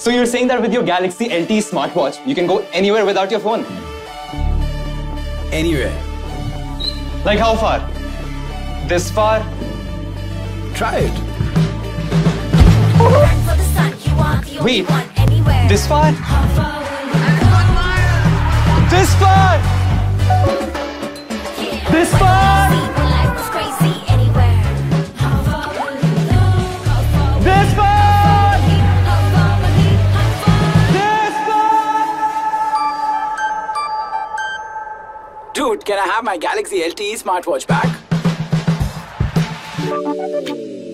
So you're saying that with your Galaxy LTE smartwatch, you can go anywhere without your phone? Anywhere. Like how far? This far? Try it. Wait, this far? This far? This far? This far? Dude, can I have my Galaxy LTE smartwatch back?